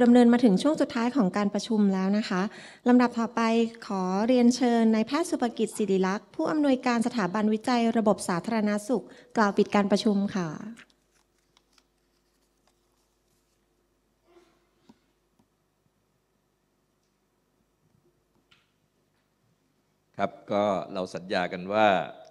ดำเนินมาถึงช่วงสุดท้ายของการประชุมแล้วนะคะลำดับต่อไปขอเรียนเชิญนายแพทย์สุภกิจศิริลักษณ์ผู้อำนวยการสถาบันวิจัยระบบสาธารณสุขกล่าวปิดการประชุมค่ะครับก็เราสัญญากันว่า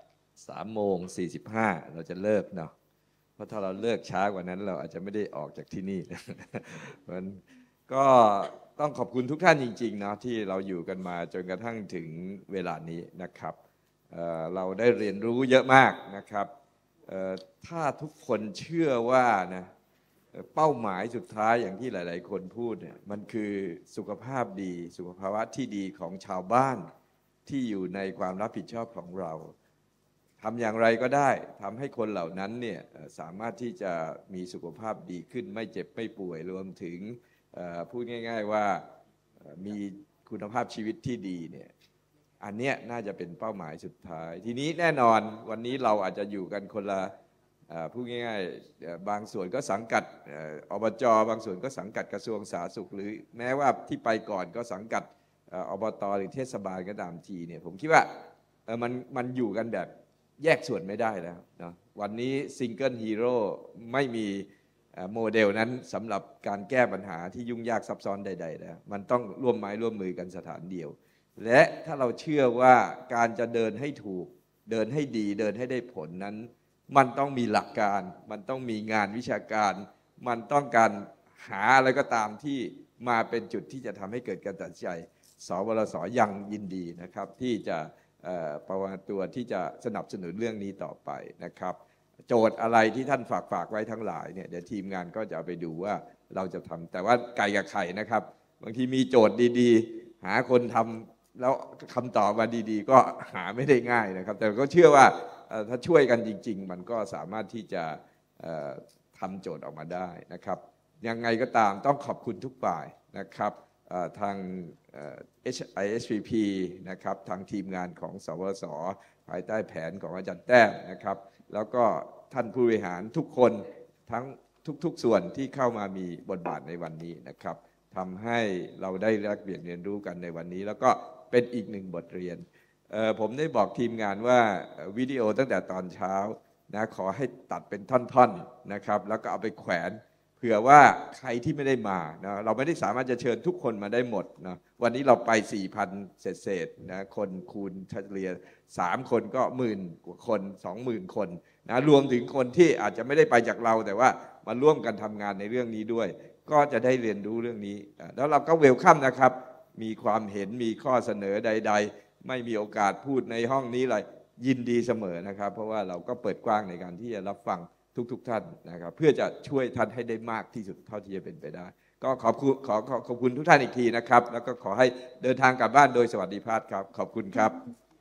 3:45เราจะเลิกเนาะเพราะถ้าเราเลิกช้ากว่านั้นเราอาจจะไม่ได้ออกจากที่นี่มันก็ต้องขอบคุณทุกท่านจริงๆเนาะที่เราอยู่กันมาจนกระทั่งถึงเวลานี้นะครับเราได้เรียนรู้เยอะมากนะครับถ้าทุกคนเชื่อว่านะเป้าหมายสุดท้ายอย่างที่หลายๆคนพูดเนี่ยมันคือสุขภาพดีสุขภาวะที่ดีของชาวบ้านที่อยู่ในความรับผิดชอบของเราทำอย่างไรก็ได้ทำให้คนเหล่านั้นเนี่ยสามารถที่จะมีสุขภาพดีขึ้นไม่เจ็บไม่ป่วยรวมถึงพูดง่ายๆว่ามีคุณภาพชีวิตที่ดีเนี่ยอันเนี้ยน่าจะเป็นเป้าหมายสุดท้ายทีนี้แน่นอนวันนี้เราอาจจะอยู่กันคนละพูดง่ายๆบางส่วนก็สังกัดอบจ.บางส่วนก็สังกัดกระทรวงสาธารณสุขหรือแม้ว่าที่ไปก่อนก็สังกัดอบต.หรือเทศบาลก็ตามทีเนี่ยผมคิดว่ามันอยู่กันแบบแยกส่วนไม่ได้แล้วนะวันนี้ซิงเกิลฮีโร่ไม่มีโมเดลนั้นสำหรับการแก้ปัญหาที่ยุ่งยากซับซ้อนใดๆแล้วมันต้องร่วมไม้ร่วมมือกันสถานเดียวและถ้าเราเชื่อว่าการจะเดินให้ถูกเดินให้ดีเดินให้ได้ผลนั้นมันต้องมีหลักการมันต้องมีงานวิชาการมันต้องการหาอะไรก็ตามที่มาเป็นจุดที่จะทำให้เกิดการตัดสินใจสวรสยังยินดีนะครับที่จะประวัติตัวที่จะสนับสนุนเรื่องนี้ต่อไปนะครับโจทย์อะไรที่ท่านฝากไว้ทั้งหลายเนี่ยเดี๋ยวทีมงานก็จะเอาไปดูว่าเราจะทำแต่ว่าไก่กับไข่นะครับบางทีมีโจทย์ดีๆหาคนทำแล้วคำตอบมาดีๆก็หาไม่ได้ง่ายนะครับแต่ก็เชื่อว่าถ้าช่วยกันจริงๆมันก็สามารถที่จะทำโจทย์ออกมาได้นะครับยังไงก็ตามต้องขอบคุณทุกฝ่ายนะครับทาง ISPP นะครับทางทีมงานของสวสภายใต้แผนของอาจารย์แต้มนะครับแล้วก็ท่านผู้บริหารทุกคนทั้งทุกส่วนที่เข้ามามีบทบาทในวันนี้นะครับทำให้เราได้แลกเปลี่ยนเรียนรู้กันในวันนี้แล้วก็เป็นอีกหนึ่งบทเรียนผมได้บอกทีมงานว่าวิดีโอตั้งแต่ตอนเช้านะขอให้ตัดเป็นท่อนๆนะครับแล้วก็เอาไปแขวนเผื่อว่าใครที่ไม่ได้มานะเราไม่ได้สามารถจะเชิญทุกคนมาได้หมดนะวันนี้เราไป 4,000 เศษนะคนคูณเฉลี่ย3 คนก็10,000 กว่าคน 20,000 คนนะรวมถึงคนที่อาจจะไม่ได้ไปจากเราแต่ว่ามาร่วมกันทำงานในเรื่องนี้ด้วยก็จะได้เรียนรู้เรื่องนี้แล้วเราก็เวลคัมนะครับมีความเห็นมีข้อเสนอใดๆไม่มีโอกาสพูดในห้องนี้อะไรยินดีเสมอนะครับเพราะว่าเราก็เปิดกว้างในการที่จะรับฟังทุกท่านนะครับเพื่อจะช่วยท่านให้ได้มากที่สุดเท่าที่จะเป็นไปได้ก็ขอบคุณทุกท่านอีกทีนะครับแล้วก็ขอให้เดินทางกลับบ้านโดยสวัสดิภาพครับขอบคุณครับ